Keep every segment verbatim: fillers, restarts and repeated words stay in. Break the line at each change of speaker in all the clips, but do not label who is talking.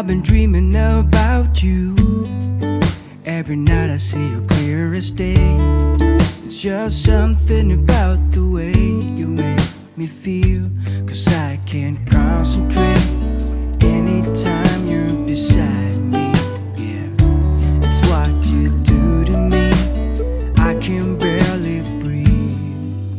I've been dreaming about you. Every night I see you clear as day. It's just something about the way you make me feel. Cause I can't concentrate anytime you're beside me. Yeah, it's what you do to me. I can barely breathe.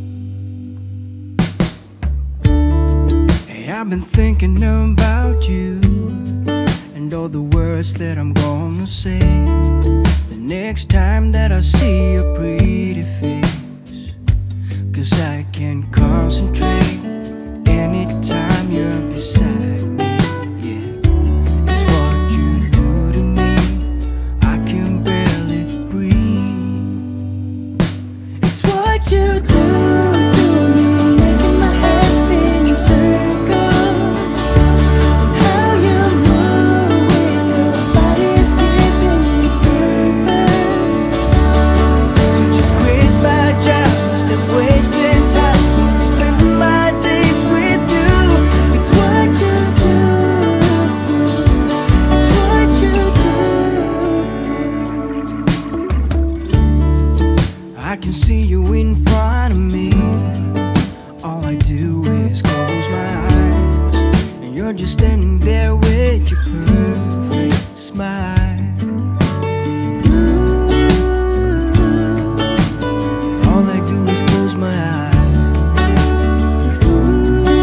Hey, I've been thinking about you and all the words that I'm gonna say the next time that I see your pretty face. Cause I can't concentrate anytime you're beside me. Yeah, it's what you do to me. I can barely breathe. It's what you do to me, making my head spin in circles. And how you move with your body's giving me purpose. So just quit my job, stop wasting time, spending my days with you. It's what you do. It's what you do. I can see you in front of me. All I do is close my eyes, and you're just standing there with your perfect smile. Ooh, all I do is close my eyes. Ooh,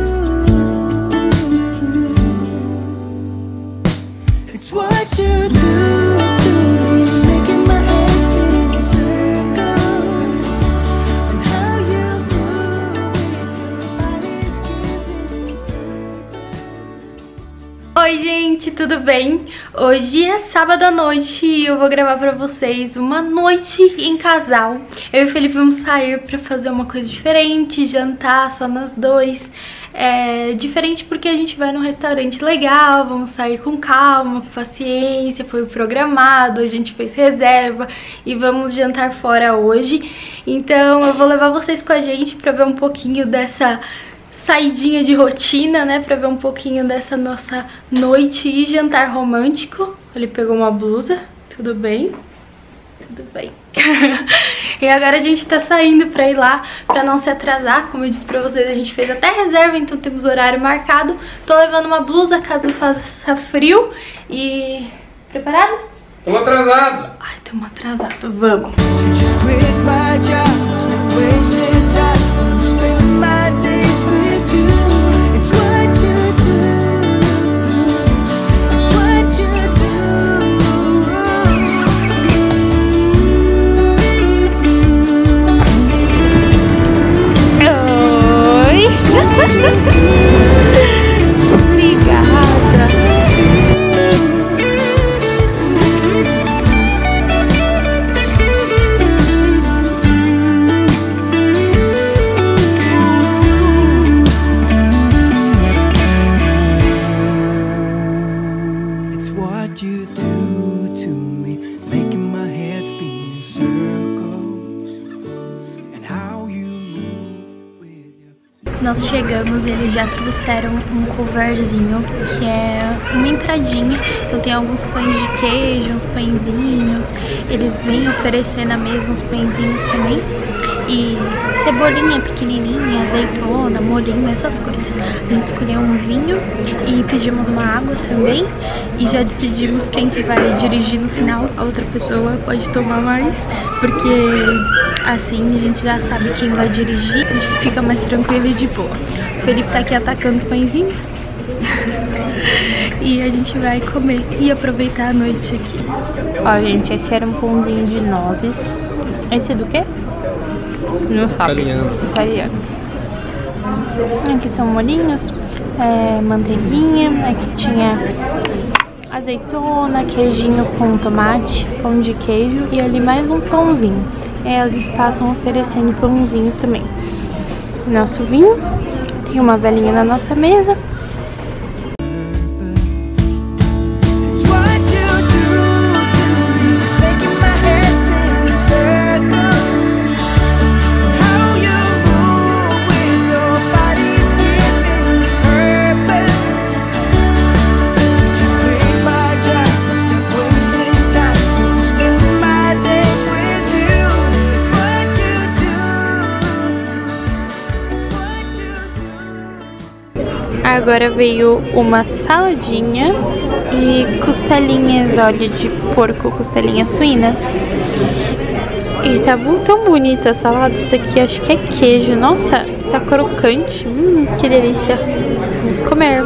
it's what you do to me, making my head spin in circles. And how you move with your body's giving me purpose.
Oi gente, tudo bem? Hoje é sábado à noite e eu vou gravar pra vocês uma noite em casal. Eu e o Felipe vamos sair pra fazer uma coisa diferente, jantar só nós dois. É diferente porque a gente vai num restaurante legal, vamos sair com calma, com paciência, foi programado, a gente fez reserva e vamos jantar fora hoje. Então eu vou levar vocês com a gente pra ver um pouquinho dessa saidinha de rotina, né, pra ver um pouquinho dessa nossa noite e jantar romântico. Ele pegou uma blusa, tudo bem? Tudo bem. E agora a gente tá saindo pra ir lá, pra não se atrasar. Como eu disse pra vocês, a gente fez até reserva, então temos horário marcado. Tô levando uma blusa caso faça frio. E... preparado?
Tamo atrasado.
Ai, tamo atrasado, vamos.
Just quit my job, stop wasting time, spending my days with you. It's what you do. It's what you
Oi! Obrigada!
It's what you do to me, making my head spin in circles. And how you move with your...
Nós chegamos e eles já trouxeram um coverzinho, que é uma entradinha. Então tem alguns pães de queijo, uns pãezinhos. Eles vêm oferecer na mesa uns pãezinhos também. E cebolinha pequenininha, azeitona, molinho, essas coisas. A gente escolheu um vinho e pedimos uma água também. E já decidimos quem que vai dirigir no final. A outra pessoa pode tomar mais, porque assim a gente já sabe quem vai dirigir. A gente fica mais tranquilo e de boa. O Felipe tá aqui atacando os pãezinhos. E a gente vai comer e aproveitar a noite aqui. Ó, gente, esse era um pãozinho de nozes. Esse é do quê? Não sabe.
Italiano.
Italiano. Aqui são molinhos, é, manteiguinha. Aqui tinha azeitona, queijinho com tomate, pão de queijo e ali mais um pãozinho. É, eles passam oferecendo pãozinhos também. Nosso vinho. Tem uma velinha na nossa mesa.
It's what you do to me, making my head spin in circles. And how you move with your body's giving me purpose. So just quit
agora veio uma saladinha e costelinhas, olha, de porco, costelinhas suínas. E tá tão bonita a salada. Isso daqui acho que é queijo. Nossa, tá crocante. Hum, que delícia. Vamos comer.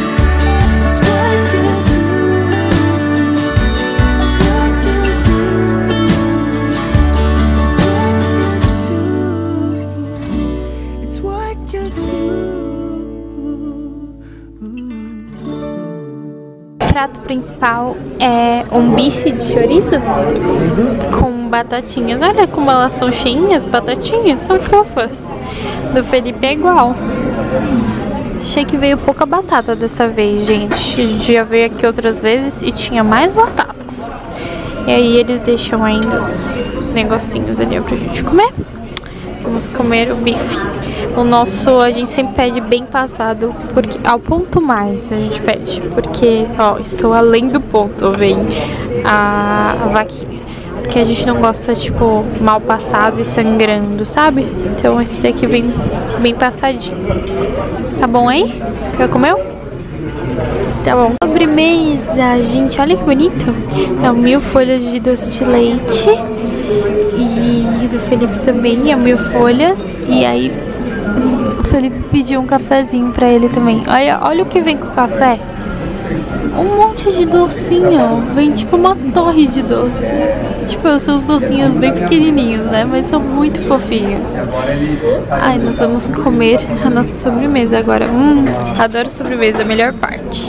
O prato principal é um bife de chouriço com batatinhas. Olha como elas são cheinhas, batatinhas, são fofas. Do Felipe é igual. Achei que veio pouca batata dessa vez, gente. A gente já veio aqui outras vezes e tinha mais batatas. E aí eles deixam ainda os, os negocinhos ali pra gente comer. Vamos comer o bife. O nosso, a gente sempre pede bem passado, porque ao ponto mais a gente pede. Porque, ó, estou além do ponto, vem a, a vaquinha. Porque a gente não gosta, tipo, mal passado e sangrando, sabe? Então esse daqui vem bem passadinho. Tá bom aí? Já comeu? Tá bom. Sobremesa, gente, olha que bonito. É mil folhas de doce de leite. E do Felipe também, é mil folhas. E aí o Felipe pediu um cafezinho pra ele também. Olha, olha o que vem com o café. Um monte de docinho. Vem tipo uma torre de doce. Tipo, são os docinhos bem pequenininhos, né? Mas são muito fofinhos. Ai, nós vamos comer a nossa sobremesa agora. Hum, adoro sobremesa, a melhor parte.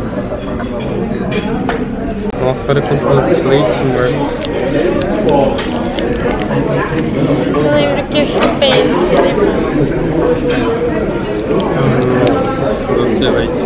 Nossa, olha quanto doce de leite, amor.
Eu lembro que eu chupei esse.
Nossa, doce de leite.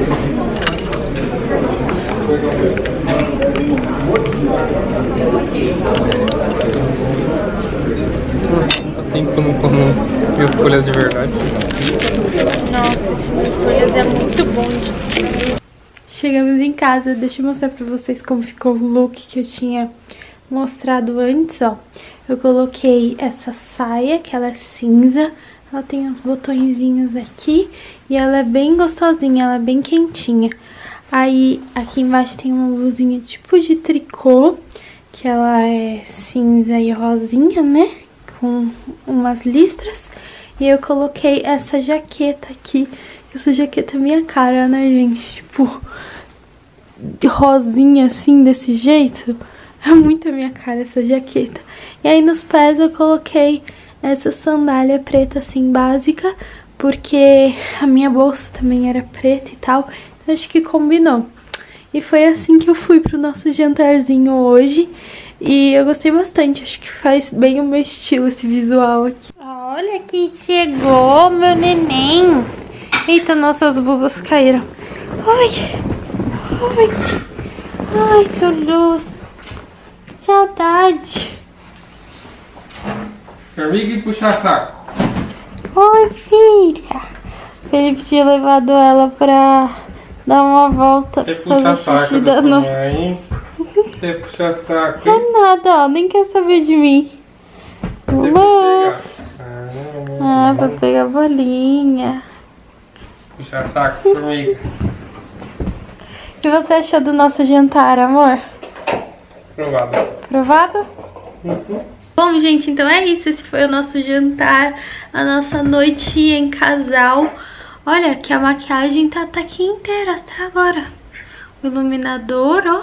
Quanto tempo eu não como mil folhas de verdade.
Nossa, esse mil folhas é muito bom. Chegamos em casa, deixa eu mostrar pra vocês como ficou o look que eu tinha mostrado antes, ó. Eu coloquei essa saia, que ela é cinza, ela tem uns botõezinhos aqui e ela é bem gostosinha, ela é bem quentinha. Aí aqui embaixo tem uma blusinha tipo de tricô, que ela é cinza e rosinha, né? Com umas listras. E eu coloquei essa jaqueta aqui. Essa jaqueta é minha cara, né, gente? Tipo, rosinha assim, desse jeito. É muito a minha cara essa jaqueta. E aí nos pés eu coloquei essa sandália preta assim, básica. Porque a minha bolsa também era preta e tal. Então acho que combinou. E foi assim que eu fui pro nosso jantarzinho hoje. E eu gostei bastante. Acho que faz bem o meu estilo esse visual aqui. Olha quem chegou, meu neném. Eita, nossas blusas caíram. Ai, ai, ai, que luz. Saudade.
Formiga e puxar saco.
Oi, filha. Felipe tinha levado ela pra dar uma volta.
Quer puxar saco da
noite.
mãe? Quer puxar saco?
É nada, ó. Nem quer saber de mim. Luz. Ah, pra pegar bolinha.
Puxar saco, formiga.
O que você achou do nosso jantar, amor?
Provado.
Provado?
Uhum.
Bom, gente, então é isso. Esse foi o nosso jantar, a nossa noite em casal. Olha, que a maquiagem tá, tá aqui inteira até agora. O iluminador, ó.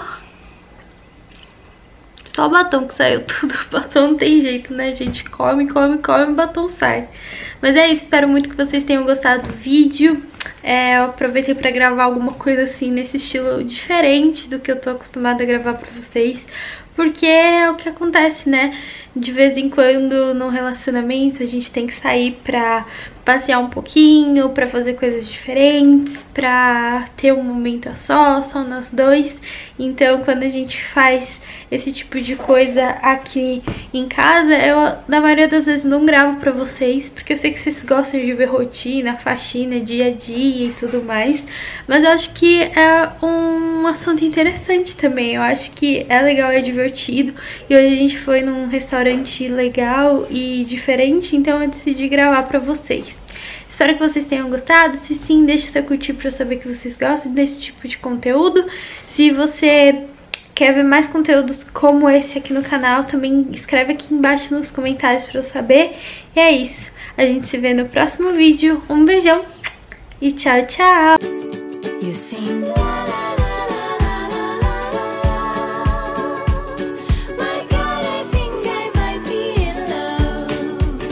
Só o batom que saiu tudo. O batom não tem jeito, né, gente? Come, come, come, o batom sai. Mas é isso, espero muito que vocês tenham gostado do vídeo. É, eu aproveitei pra gravar alguma coisa assim, nesse estilo diferente do que eu tô acostumada a gravar pra vocês. Porque é o que acontece, né? De vez em quando no relacionamento a gente tem que sair pra passear um pouquinho, pra fazer coisas diferentes, pra ter um momento a só, só nós dois. Então quando a gente faz esse tipo de coisa aqui em casa, eu na maioria das vezes não gravo pra vocês, porque eu sei que vocês gostam de ver rotina, faxina, dia a dia e tudo mais. Mas eu acho que é um assunto interessante também, eu acho que é legal, é divertido. E hoje a gente foi num restaurante legal e diferente, então eu decidi gravar pra vocês. Espero que vocês tenham gostado. Se sim, deixa seu curtir pra eu saber que vocês gostam desse tipo de conteúdo. Se você quer ver mais conteúdos como esse aqui no canal, também escreve aqui embaixo nos comentários pra eu saber. E é isso. A gente se vê no próximo vídeo. Um beijão e tchau, tchau! You sing.